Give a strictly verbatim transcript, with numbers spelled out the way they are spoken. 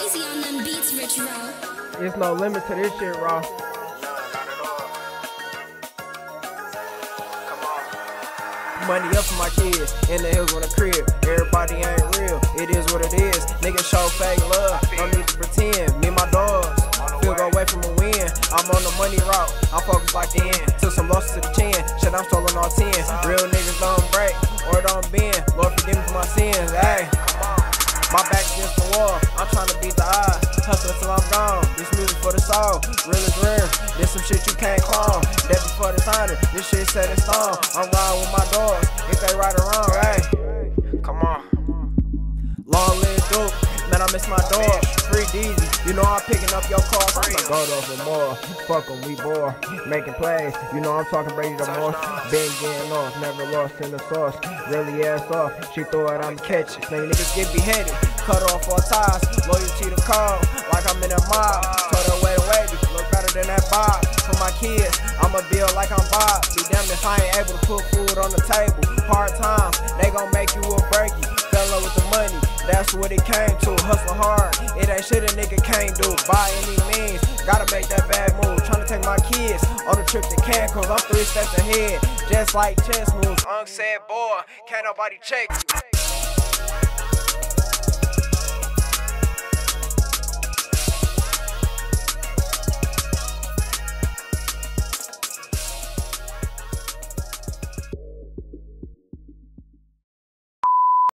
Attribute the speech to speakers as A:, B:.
A: Easy on them beats, Rich Roll.
B: There's no limit to this shit, Raw. Money up for my kids, in the hills with a crib. Everybody ain't real, it is what it is. Niggas show fake love, don't need to pretend. Me and my dogs, feel go away from a win. I'm on the money route, I'm focused like the end. Took some losses to the chin, shit I'm stolen all ten. Real niggas don't break, or don't bend. Lord forgive me for my sins, ayy. My back against the wall, I'm trying to beat the odds. Hustling till I'm gone, this music for the soul. Real is real, this some shit you can't clone. That before the honor, this shit set in stone. I'm riding with my dogs, if they right or wrong, hey. Come on. Long live Duke, man I miss my dog. Free D J, you know I'm picking up your car. I'm gonna go though for more, fuck em, we bore. Making plays, you know I'm talking Brady the most. Been getting off, never lost in the sauce. Really ass off, she threw it, I'm catching. Snake niggas get beheaded, cut off all ties. Loyalty to call, like I'm in a mob. Cut away the wavy, look better than that Bob. For my kids, I'ma build like I'm Bob. Be damned if I ain't able to put food on the table. Hard times, they gon' make you a breaky. Fella with the money, that's what it came to. Hustle hard, it ain't shit a nigga can't do. By any means, gotta make that bad move. Tryna take my kids on a trip to Cancun. I'm three steps ahead, just like chess moves. Unc said, boy, can't nobody check you.